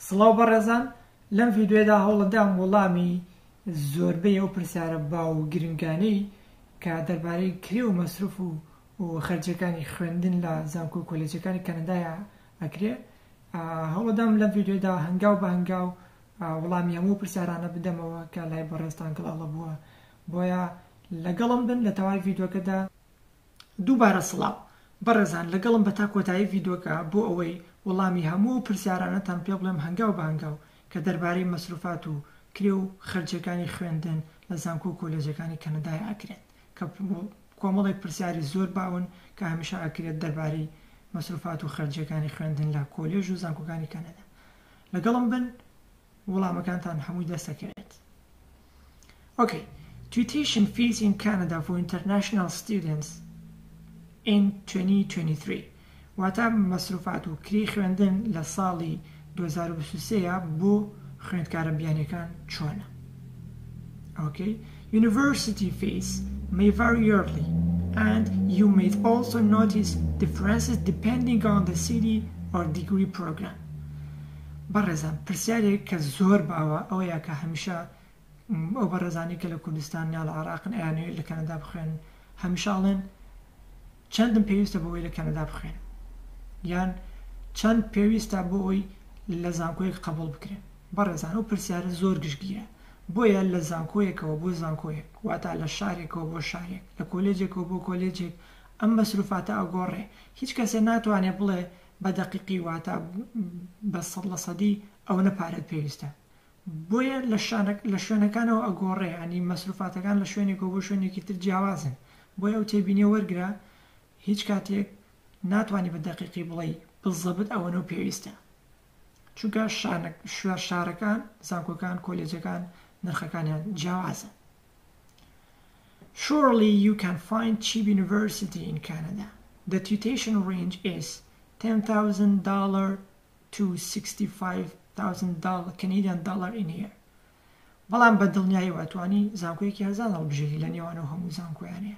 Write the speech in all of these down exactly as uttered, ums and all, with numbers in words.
سڵاو بەڕێزان، لەم ڤیدیۆدا هەوڵەدام وەڵامی زۆربەی ئەو پرسیارە باو و گرنگانەی کە دەربارەی کرێ و مەسروف و خەرجەکانی خوێندن لە زانکۆ و کۆلێجەکانی کەنەدایە ئەکرێ. هەوڵەدام لەم ڤیدیۆدا هەنگاو بە هەنگاو وەڵامی هەموو پرسیارانە بدەمەوە کە لای بەڕێزتان گەڵاڵە بووە، بۆیە لەگەڵم بن لە تەواوی ڤیدیۆکەدا. دووبارە سڵاو بەڕێزان، لەگەڵم بە تا کۆتایی ڤیدیۆکە بۆ ئەوەی وەڵامی هەموو پرسیارانەتان پێ بڵێم هەنگاو بە هەنگاو کە دەربارەی مەسروفات و کرێ و خەرجەکانی خوێندن لە زانکۆ و کۆلێجەکانی کەنەدای ئەکرێت، کە کۆمەڵێک پرسیاری زۆر باون کە هەمیشە ئەکرێت دەربارەی مەسروفات و خەرجەکانی خوێندن لە کۆلێژ و زانکۆکانی کەنەدا. لەگەڵم بن وەڵامەکانتان هەمووی دەستەکەوێت. Okay, tuition fees in Canada for international students in twenty twenty-three. واتە مەسروفات و کری خوێندن لە ساڵی دوو هەزار و بیست و سێ بۆ خوێندکارە بیانیەکان چۆنە. Okay, university fees may vary yearly and you may also notice differences depending on the city or degree program. بەڕێزان، پرسیارێک کە زۆر باوە ئەوەیە کە هەمیشە ئەو بەڕێزانی کە لە کوردستان یا لە عێراقن ئەیانەوێت لە کەنەدا بخوێن هەمیشاڵێن چەندم پێویستە بۆ ئەوەی لە کەنەدا بخوێن، یان چەند پێویستە بۆ ئەوەی لە زانکۆیەک قبول بکرێن. بەڕێزان، ئەو پرسیارە زۆر گشتگیرە، بۆیە لە زانکۆیەکەوە بۆ زانکۆیەک، واتە لە شارێکەوە بۆ شارێک، لە کۆلێجێکەوە بۆ کۆلێجێک ئەم مەسروفاتە ئەگۆڕێ. هیچ کەسێ ناتوانێت بڵێ بە دەقیقی واتە بە سەد لە سەدی ئەو نەپارێت پێویستە. بۆیە لە شوێنەکانەوە ئەگۆڕێ، ئەنی مەسروفاتەکان لە شوێنێکەوە بۆ شوێنێکی تر جیاوازن. بۆیە ئەو تێبینیە وەرگرا، هیچ کاتێک ناتوانانی بە دەقیقی بڵێ بزەبت ئەوەنە پێویستە، چونکە شارەکان، زانکۆکان، کۆلێجەکان نرخەکانیان جیاوازن. Surely you can find cheap university in Canada. The tuition range is ten thousand dollars to sixty-five thousand Canadian dollar in a year. بەڵام بە دڵنیایی واتوانی زانکۆیەکی هەرزان هەڵبژێری لە نێوانەوە هەموو زانکۆیانەیە.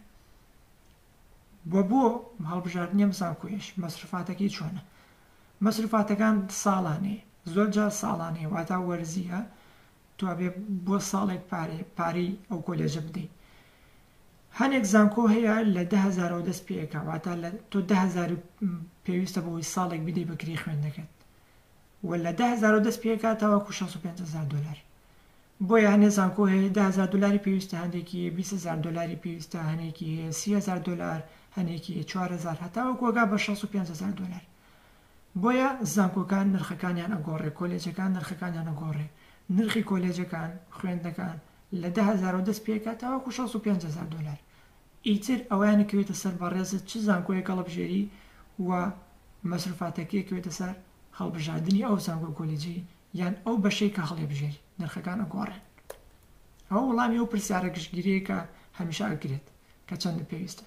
بۆ بۆ هەڵبژاردننی ئەم زانکۆیەش مەسروفاتەکەی چۆنە؟ مەسروفاتەکان ساڵانەیە، زۆر جار ساڵانەیە، واتە وەرزیە، تو بێ بۆ ساڵێک پارەی ئەو کۆلێجە بدەیت. هەنێک زانکۆ هەیە لە ده هەزارەوە دەست پێەکە، واتە تۆ ده هەزار پێویستە بۆی ساڵێک بدەیت بە کری خوێندنەکەت، و لە ده هەزارەوە دەست پێکاتەوە کو شەست و پێنج هەزار دۆلار. بۆیە هەنێ زانکۆ هەیە ده هەزار دۆلاری پێویستە، هەندێکی بیست هەزار دۆلاری پێویستە، هەنێکی هەیە سی هەزار دۆلار، هەنێکی چوار هەزار، هەتاوە کۆگا بە شەست و پێنج هەزار دۆلار. بۆیە زانکۆکان نرخەکانیان ئەگۆڕێ، کۆلێجەکان نرخەکانیان ئەگۆڕێ. نرخی کۆلێجەکان خوێندنەکان لە ده هەزارەوە دەست پێکاتەوە کو شەست و پێنج هەزار دۆلار. ئیتر ئەویانەکەوێتە سەر بەڕێزت چ زانکۆیەک هەڵبژێری و مەسروفاتەکەیەکەوێتە سەر هەڵبژاردننی ئەو زانکۆ کۆلێجی یان ئەو بەشەی کە هەڵێبژێری نرخەکان ئەگۆڕێن. ئەو وەڵامی ئەو پرسیارە گشتگیریە کە هەمیشە ئەگرێت کە چەندە پێویستە.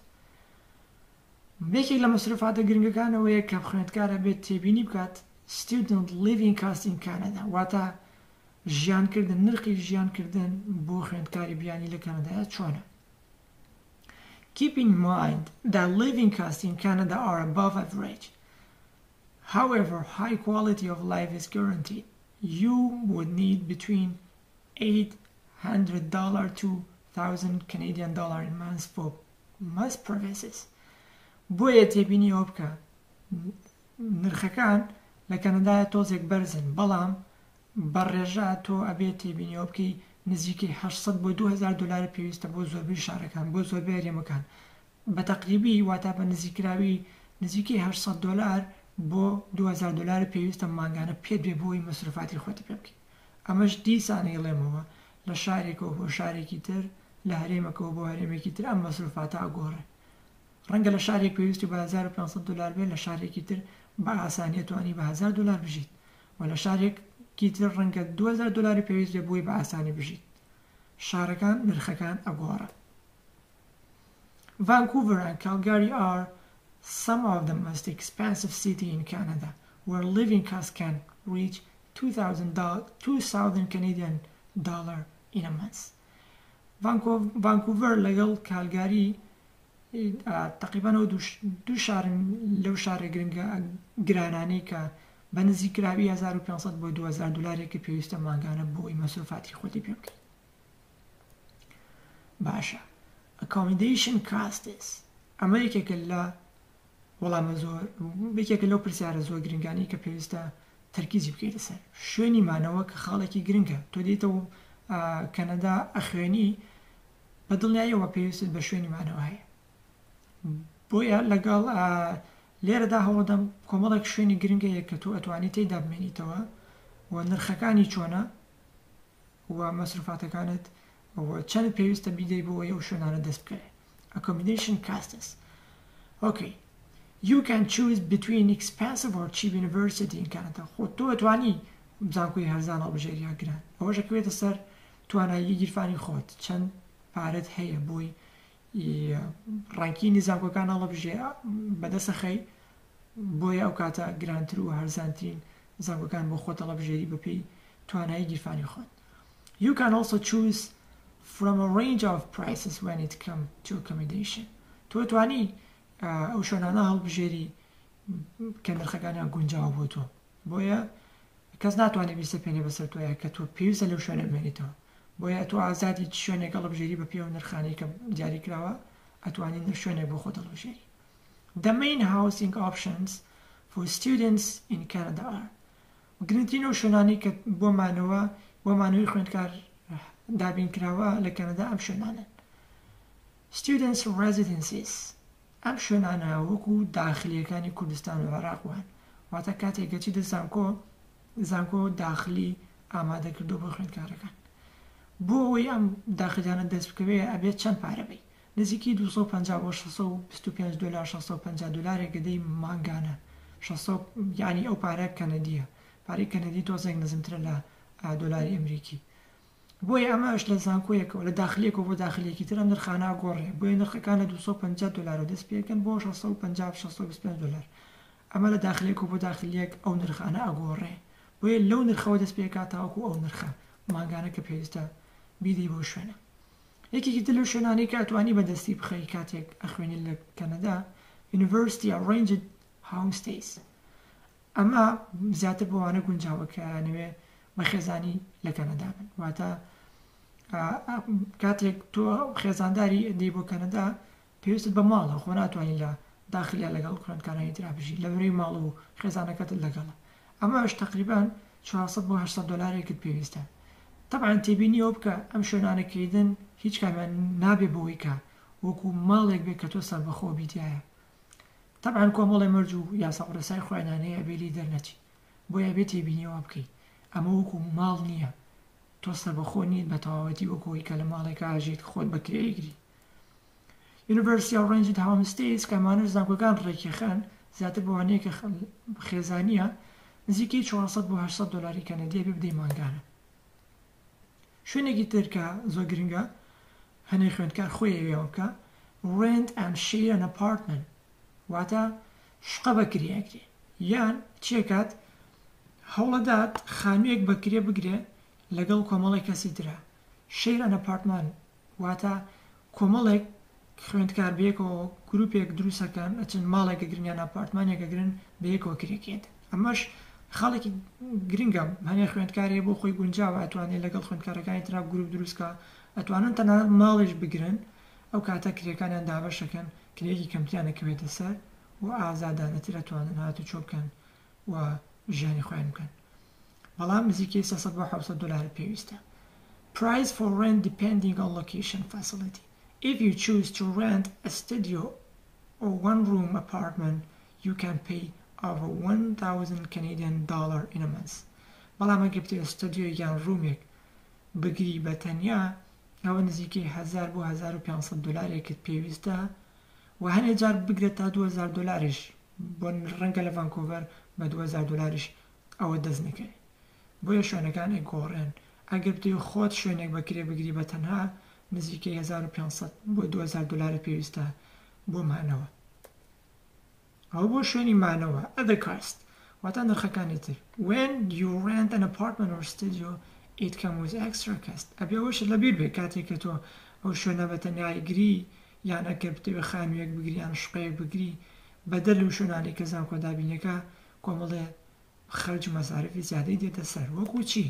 یەکێک لە مەسروفاتە گرنگەکانەوەیە کە خوێندکارە بێت تێبینی بکات student living cost in Canada، واتە ژیانکردن، نرخی ژیانکردن بۆ خوێندکاری بیانی لە کەنەدایە چۆنە. Keep in mind that living costs in Canada are above average. However, high quality of life is guaranteed. You would need between eight hundred dollars to one thousand Canadian dollars in months for most provinces. بۆیە تێبینی ئەوە بکە نرخەکان لە کەنەدایە تۆزێک بەرزن، بەڵام بەڕێژە تۆ ئەبێت تێبینی ئەوە بکەی نزیکەی هەشت بۆ دوو هەزار دۆلار پێویستە بۆ زۆربەی شارەکان، بۆ زۆربەی هەرێمەکان. بە تەقریبی واتە بە نزیکراوی نزیکەی هەشت دۆلار بۆ دوو هەزار دۆلار پێویستە مانگانە پێت بێ بۆی مەسروفاتی خۆت پێ بکەیت. ئەمەش دیسانەی لێمەوە لە شارێکەوە بۆ شارێکی تر، لە هەرێمەکەوە بۆ هەرێمێکی تر ئەم مەسروفاتە ئەگۆڕێ. ڕەنگە لە شارێک پێویستی بە هەزار و پێنج سەد دۆلار بێت، لە شارێکی تر بە ئاسانیە توانی بە هەزار دۆلار بژیت، و لە شارێکی تر ڕەنگە دوو هەزار دۆلاری پێویست بێ بۆی بە ئاسانی بژیت. شارەکان نرخەکان ئەگۆڕە. Vancouver and Calgary are some of the most expensive cities in Canada, where living costs can reach two thousand Canadian dollars in a month. Vancouver لەگەڵ کالگاری تقریبا دو شار لەو شارە گرنگە گرانانەی کە بە نزیکراوی هەزار و پێنج سەد بۆ دوو هەزار دلارێکی پێویستە ماگانە بۆی مەسروفاتی خۆتی پێ بکەیت. باشە accommodation costs ئەمە یەکێکە لە وەڵامە زۆر یەکێکە لەو پرسیارە زۆر گرنگانی کە پێویستە تەرکیزی بکەیتە سەر شوێنی مانەوە کە خاڵێکی گرنگە. تۆ دێتەوە کەنەدا ئەخوێنی بە دڵنیاییەوە پێویستت بە شوێنی مانەوە هەیە. بۆیە لەگەڵ لێرەدا هەوڵدەم کۆمەڵێک شوێنی گرنگەیە کە تۆ ئەتوانیت تێیدا بمێنیتەوە و نرخەکانی چۆنە و مەسروفاتەکانت چەند پێویستە بیدەی بۆ ئەو شوێنانە دەست بکەێت. accommodation costs. Okay. You can choose between expensive or cheap university in Canada. خۆ تۆ ئەتوانی بزانکۆی هەرزان هەڵبژێری یا گران. ئەوەش ئەکەوێتە سەر توانایی گیرفانی خۆت چەند پارەت هەیە بۆی ڕانکینی زانکۆکان هەڵبژێ بەدەستەخەی بۆیە ئەو کاتە گرانتر و هەرزانترین زانکۆکان بۆ خۆت هەڵبژێری بەپێی توانایی گیرفانی خۆت. You can also choose from a range of prices when it comes to accommodation. تۆ توانی ئەو شوێنانە هەڵبژێری کە نرخەکانیان گونجاوە بۆ تۆ بۆیە کەس ناتوانێت بیستە پێێنێ بەسەر تۆیە کە تۆ پێویستە لەو شوێنە بمێنیتەوە بۆیە تۆ ئازادی شوێنێک هەڵبژێری بە پێ و نرخانەی کە دیاری کراوە ئەتوانی نر شوێنێک بۆ خۆت هەڵبژێری. The main housing options for students in Canada are گرنگترین ئەو شوێنانی کە بۆ مانەوە بۆ مانەوەی خوێندکار دابین کراوە لە کەنەدا ئەم شوێنانن. Students residences ئەم شوێنانە وەکو داخلیەکانی کوردستان و عێراق وان واتە کاتێک گەچی دە زانکۆ زانکۆ داخلی ئامادەکردو بۆ خوێندکارەکان. بۆ ئەوەی ئەم داخلیانە دەست بکەوێ ئەبێت چەند پارە بی نزیکی دووسە و پەنجا بۆ شەش سەد و بیست و پێنج دۆلار شەش سەد و پەنجا دۆلارێک گەدەی مانگانە یعنی ئەو پارە کەنەدیە پارەی کەنەدی تۆزێک نزمترە لە دۆلاری ئەمریکی. بۆیە ئەمەش لە زانکۆیەکەوە لە داخلیەکەوە بۆ داخلیەکی تر ئەم نرخانە گۆڕێ بۆیە نرخەکانە دووسە و پەنجا دۆلار و دەست پێکەن بۆ شەش سەد و پەنجا شەش سەد و بیست و پێنج دۆلار. ئەمە لە داخلیەکەوە بۆ داخلیەک ئەو نرخانە ئەگۆڕێ بۆیە لەو نرخەوە دەست پێکاتاوەکو ئەو نرخە ماگانە کە پێویستە بیدەی بۆ شوێنە. یەکێکی تر لەو شوێنانەی کە ئەتوانی بەدەستی بخەی کاتێک ئەخوێنی لە کەنەدا University Arranged Homestays. ئەمە زیاتر بۆوانە گونجاوە کە نوێ بە خێزانی لە کەنەدا بن واتە کاتێک تۆ خێزانداری دەی بۆ کەنەدا پێویستت بە ماڵە خۆ ناتوانین لە داخلیا لەگەڵ خوێندکارانی ترا بژی لە بەرەی ماڵ و خێزانەکەتت لەگەڵە. ئەمەش تقریبان چوار سەد بۆ هەشت سەد دۆلارێکت پێویستە. طبعا تێبینیەوە بکە ئەم شوێنانەکەیدن هیچ کامیان نابێ بۆی کە وەکو ماڵێک بێت کە تۆ سەربەخۆ بیتایە. طبعا کۆمەڵی مەرج و یاساڕسای خوێنانەیە بێلی دەرنەچی بۆیە بێت تێبینیەوە بکەیت ئەمە وەکو ماڵ نییە تۆ سەربەخۆ نیت بە تەواوەتی وەکۆی کە لە ماڵێکە ئاژیت خۆت بەکرێگری. University Arranged Homestays کەمانش زانکۆکان ڕێکیەخەن زیاتر بەوانەیە کە خێزانیە نزیکەی چوار سەد بۆ هەشت سەد دۆلاری کەنەدیە بێ بدەی مانگانە. شوێنێکی تر کە زۆر گرنگە هەنێ خوێندکار خۆیەوێەوە بکە rent and share an apartment واتە شقە بەکرێگرێ یان چێکات هەوڵەدات خانوویەک بەکرێ بگرێ لەگەڵ کۆمەڵی کەسی ترە. share an apartment واتە کۆمەڵێک خوێندکار بەیەکەوە گروپێک دروستەکەن ئەچن ماڵێکە گرنگیان ئاپارتمانێکە گرن بەیەکەوە کرێکێت. ئەمەش خاڵێکی گرنگە هەنێ خوێندکارێ بۆ خۆی گونجاوە ئەتوانێت لەگەڵ خوێندکارەکانی ترا گروپ دروستکە ئەتوانن تەنها ماڵێش بگرن ئەو کاتە کرێکانیان دابەشەکەن کرێکی کەمتیانەکەوێتە سەر و ئازادانەتر ئەتوانن هاتو چۆ بکەن و ژیانی خۆیان بکەن. بەڵام نزیکەی سە سەد بۆ حەوت سەد دۆلار پێویستە. Price for rent depending on location facility. If you choose to rent a studio or one-room apartment, you can pay over one thousand Canadian dollar in a month. بەڵام ئەگەر بتێ ستودیۆ یان ڕوومێک بگری بە تەنیا ئەوە نزیکەی هەزار بۆ هەزار و پێنج سەد دۆلارێکت پێویستە و هەنێ جار بگرێت تا دوو هەزار دۆلاریش بۆ ڕەنگە لە ڤانکۆڤەر بە دوو هەزار دۆلاریش ئەوە دەست نەکەی بۆیە شوێنەکان ئەگۆڕێن. ئەگەر بتێ خۆت شوێنێک بەکرێ بگری بە تەنها نزیکەی هەزار و پێنج سەد بۆ دوو هەزار دۆلارە پێویستە بۆ مانەوە. ئەو بۆ شوێنی مانەوە other cost واتە نرخەکانی تر. When you rent an apartment or studio it comes with extra cost. ئەبێ ئەوەش لەبیر بێ کاتێک کە تۆ ئەو شوێنە بە تەنیایی گری یان ئەگەر بتێ خانوویەک بگری یان شقەیەک بگری بەدەر لەو شوێنانی کە زانکۆ دابینەکە کۆمەڵێ خەرج و مەساریفی زیادەی دێتە سەر. وەکو چی؟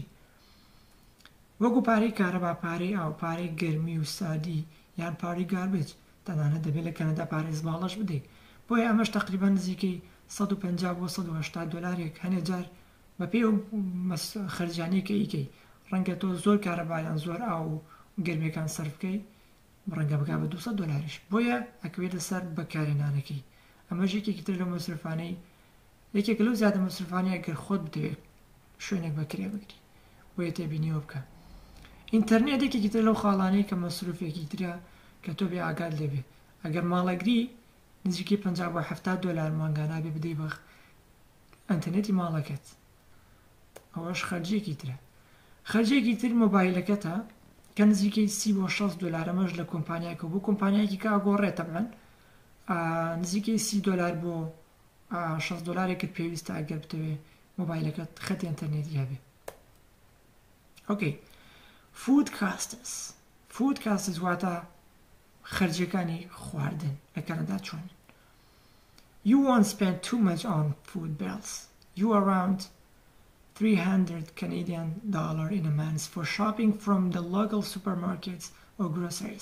وەکو پارەی کارەبا، پارەی ئاو، پارەی گەرمی و سادی یان پارەی گاربێج. تەنانەت دەبێت لە کەنەدا پارەی زباڵەش بدەیت. بۆیە ئەمەش تقریبان نزیکەی سەد و پەنجا بۆ سەد و هەشتا دۆلارێک هەنێ جار بە پێی و خەرجانەی کە ئیکەی ڕەنگە تۆ زۆر کارەبایان زۆر ئاو و گەرمیەکان سەرف بکەی ڕەنگە بگا بە دووسەد دۆلاریش. بۆیە ئەکەوێتە سەر بەکارهێنانەکەی. ئەمەش یەکێکی تر لە مەسرفانەی یەکێک لەو زیادە مەسرفانەیە ئەگەر خۆت بدەوێت شوێنێک بەکرێ بگری بۆیە تێبینیەوە بکە. ئینتەرنێت یەکێکی تر لەو خاڵانەی کە مەسروفێکی ترە کە تۆ بێ ئاگات لێبێ. ئەگەر ماڵەگری نزیکی پەنجا بۆ هەفتا دۆلار مانگانە بێ بدەی بە ئەنتەرنێتی ماڵەکەت، ئەوەش خەرجێکی ترە. خەرجێکی تر مۆبایلەکەتە کە نزیکەی سی بۆ شەست دۆلار. ئەمەش لە کۆمپانیاکە بۆ کۆمپانیایەکی کە ئاگۆڕێتە بڵێن نزیکەی سی دۆلار بۆ شەست دۆلارێکت پێویستە ئەگەر بتەوێ مۆبایلەکەت خەتی ئەنتەرنێتی هەبێ. ئۆکەی. فود کاستس. فود کاستس واتە خەرجەکانی خواردن لە کەنەدا چۆن. You won't spend too much on food bills. You around three hundred Canadian dollar in a month for shopping from the local supermarkets or groceries.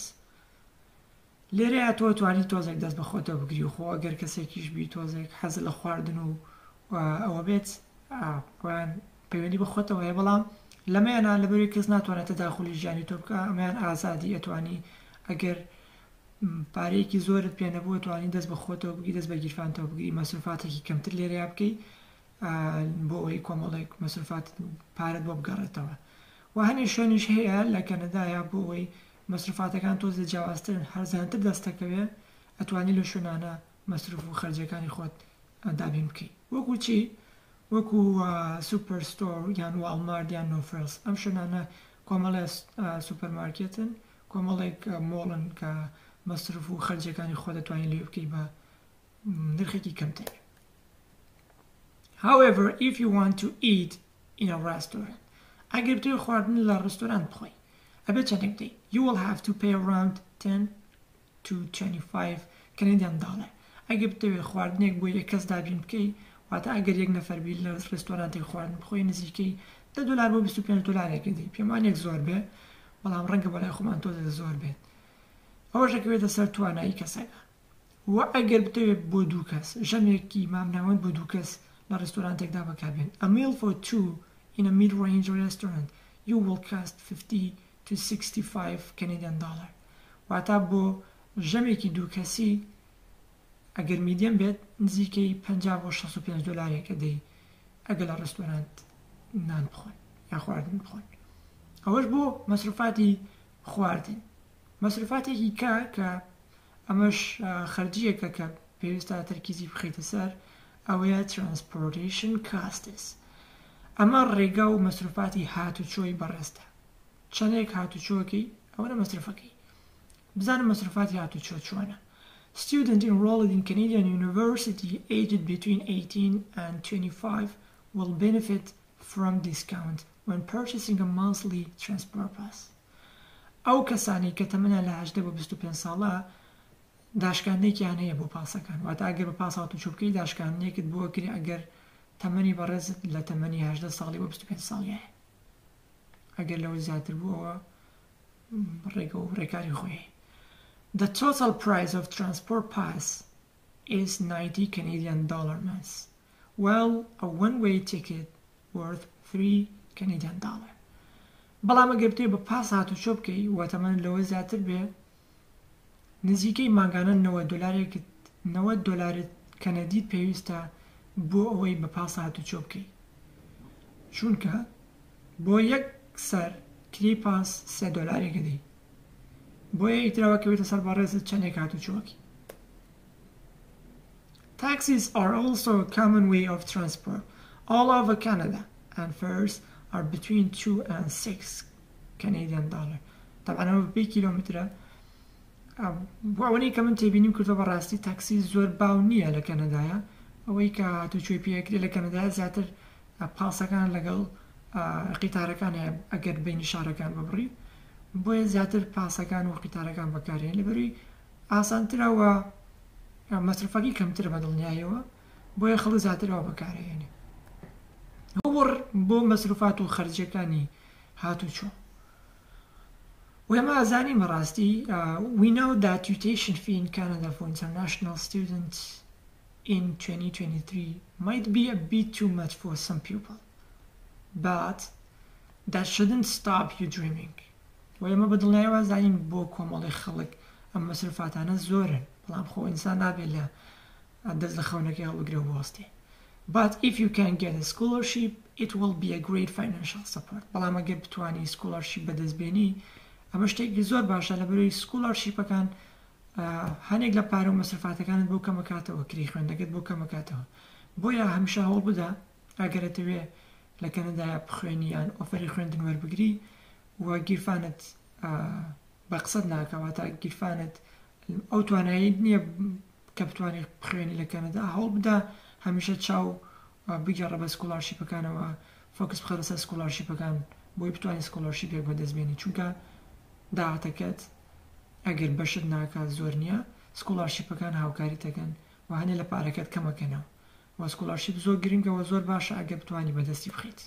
لێرەیە تۆ توانی تۆزێک دەست بە خۆتەوە بگری و خۆ ئەگەر کەسێکیش بی تۆزێک حەزت لە خواردن و ئەوە بێت خۆیان پەیوەندی بە خۆتەوە هەیە، بەڵام لەمەیانە لەبەرەوەی کەس ناتوانێت تەداخولی ژیانی تۆ بکە. ئەمەیان ئازادی ئەتوانی ئەگەر پارەیەکی زۆرت پێ نەبووە توانی دەست بە خۆتەوە بگی، دەست بە گیرفانتەوە بگری، مەسروفاتێکی کەمتر لێرەیە بکەی بۆ ئەوەی کۆمەڵێک مەسروفات پارەت بۆ بگەڕێتەوە. و هەنێ شوێنیش هەیە لە کەنەدایە بۆ ئەوەی مەسروفاتەکان تۆزە جیاوازترن هەرزانتر دەستەکەوێ ئەتوانی لە شوێنانە مەسروف و خەرجەکانی خۆت دابین بکەی. وەکو چی؟ وەکو سوپەر ستۆر یان واڵمارت یان نۆفرس. ئەم شوێنانە کۆمەڵە سوپەرمارکێتن، کۆمەڵێک مۆڵن کە مەسروف و خەرجەکانی خۆ دەتوانین لێ بکەی بە نرخێکی کەمتر. However, if you want to eat in a restaurant, ئەگەر بتوێ خواردن لە ڕستۆران بخۆی ئەبێت چەندێک بدەیت. You will have to pay around ten to twenty-five Canadian dollar. ئەگەر بتوێ خواردنێک بۆ یەک کەس دابین بکەی واتە ئەگەر یەک نەفەر بی لە ڕستۆرانتێک خواردن بخۆی نزیکەی دە دۆلار بۆ بیست و پێنج دۆلارێک دەی. پێمانێک زۆر بێ بەڵام ڕەنگە بەلای خۆمان تۆزە زۆر بێت. ئەوەش دەکەوێتە سەر توانایی کەسەکە. و ئەگەر بتەوێت بۆ دوو کەس ژەمێکی مامناوەند بۆ دوو کەس لە ڕستۆرانتێکدا بەکاربێن. A meal for two in a mid-range restaurant you will cost fifty to sixty-five Canadian dollar. واتە بۆ ژەمێکی دوو کەسی ئەگەر میدیەم بێت نزیکەی پەنجا بۆ شەست و پێنج دۆلارێکە دەی ئەگەر لە ڕستۆرانت نان بخۆن یا خواردن بخۆن. ئەوەش بۆ مەسروفاتی خواردن. مەسروفاتێکی کە کە ئەمەش خەرجیەکە کە پێویستە تەرکیزی بخەیتە سەر ئەوەیە transportation costs. ئەمە ڕێگا و مەسروفاتی هاتوچۆی بەڕێستە. چەندێک هاتوچۆکەی ئەوە مەسرفەکەی. بزانم مەسروفاتی هاتوچۆ چۆنە. Student enrolled in Canadian University aged between eighteen and twenty-five will benefit from discount when purchasing a monthly transport pass. ئەو کەسانی کە تەمەنە لە هەژدە بۆ بیست و پێنج ساڵە داشکاندنێکیان هەیە بۆ پاسەکان. واتە ئەگەر بە پاس هاتوچۆ بکەی داشکاندنێکت بۆ ئەکری ئەگەر تەمەنی بەڕێزت لە تەمەنی هەژدە ساڵی بۆ بیست و پێنج ساڵیە. ئەگەر لەوە زیاتر بووەوە ڕێگە و ڕێکاری خۆی. The total price of transport pass is ninety Canadian dollar months, while a one-way ticket worth three Canadian dollar. بەڵام ئەگەر بتێ بە پاس هاتوچۆ بکەی و تەمەن لەوە زیاتر بێ نزیکەی ماگانە نەوە دۆلارێکت نەوە دۆلارت کەنەدیت پێویستە بۆ ئەوەی بە پاس هاتوچۆ بکەی. چونکە بۆ یەک سەر کری پاس سێ دۆلارێکە دەی. بۆیە ئیتراوە کەوێتە سەر بەڕێزت چەندێک هاتوچۆکی. Taxis are also a common way of transport all over Canada and fares are between two and six Canadian dollar. طبعا ئەمە بە پێی کیلۆمترە. بۆ ئەوەی کە من تێبینیم کردۆ بەڕاستی تاکسی زۆر باو نییە لە کەنەدایە. ئەوەی کە هاتوچۆی پێکرێت لە کەنەدایە زیاتر پاسەکان لەگەڵ قیتارەکان هەیە ئەگەر بینی شارەکان ببڕی. بۆیە زیاتر پاسەکان و قیتارەکان بەکارهێن لەبەروی ئاسانترەوە مەسرفەکەی کەمتر بە دڵنیایەوە بۆیە خەڵک زیاترەوە بەکارهێنێ. هو بو مصروفات و خرجەکانی هاتوچۆ. وما زاني مراستی uh, we know that tuition fee in Canada for international students in twenty twenty-three might be a bit too much for some people, but that shouldn't stop you dreaming. وما بدڵنیەوە زانین بۆ کۆمەڵی خەڵک ئەم مەسروفاتانە زۆرن، بەڵام خۆ ئینسان نابێت لە دەست لە خەونەکەی هەڵبگرێ و بوەستێ. But if you can get a scholarship, it will be a great financial support. بەڵام ئەگەر بتوانی scholarship بەدەستبێنی ئەمە شتێکی زۆر باشە لەبەرەوەی scholarshipەکان هەنێک لە پارە و مەسروفاتەکانت بۆ کەمەکاتەوە، کری خوێندەکەت بۆ کەمەکاتەوە. بۆیە هەمیشە هەوڵ بدە ئەگەر دەتەوێ لە کەنەدایە بخوێنی یان ئۆفەری خوێندن وەربگری و گیرفانت بە قسەت ناکەواتە گیرفانت ئەو توانایی نییە کە بتوانێت بخوێنی لە کەنەدا، هەوڵ بدە هەمیشە چاو بگەڕە بە سکۆلارشیپەکانەوە، فۆکس بخە لەسەر سکۆلارشیپەکان بۆی بتوانێت سکۆلارشیپێک بەدەستبێنی، چونکە داهاتەکەت ئەگەر بەشت ناکات زۆر نییە سکۆلارشیپەکان هاوکاری دەکەن و هەنێ لە پارەکەت کەمەکەنەوە و سکۆلارشیپ زۆر گرنگەوە زۆر باشە ئەگەر بتوانی بەدەستی بخیت.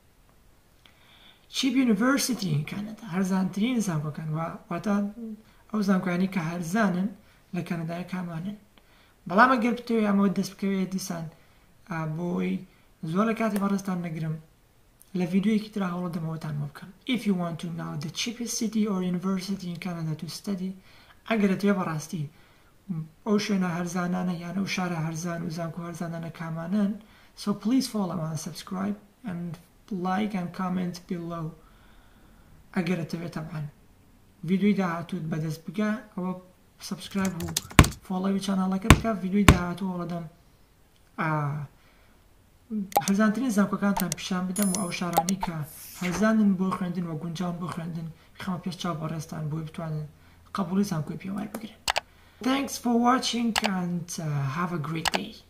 چیپ یونیڤرسیتی in Canada هەرزانترین زانکۆکان واتە ئەو زانکۆیانی کە هەرزانن لە کەنەدای کامانن، بەڵام ئەگەر بتەوێت ئەمەوە دەست بکەوێت دیسان بۆی زۆر لە کاتی بەڕێستان نەگرم لە ڤیدیۆیەکی ترا هەوڵ دەمەوەتان بۆ بکەم. If you want to know the cheapest city or university in Canada to study، ئەگەر دەتوێت بەڕاستی ئەو شوێنە هەرزانانە یان ئەو شارە هەرزان و زانکۆ هەرزانانە کامانن، so please follow and subscribe and like and comment below. ئەگەر دەتەوێت تەبعاً ڤیدیۆی داهاتووت بەدەست بگە ئەوە سبسکرایب و فۆڵۆوی چاناڵەکە بکە، ڤیدیۆی داهاتوو هەوڵەدەم هەرزانترین زانکۆکانتان پیشان بدەم و ئەو شارانی کە هەرزانن بۆ خوێندن و گونجاون بۆ خوێندن خەمە پێش چاو بەڕێستان بۆی بتوانن قبوڵی زانکۆی پێوار بگرن. Thanks for watching and uh, have a great day.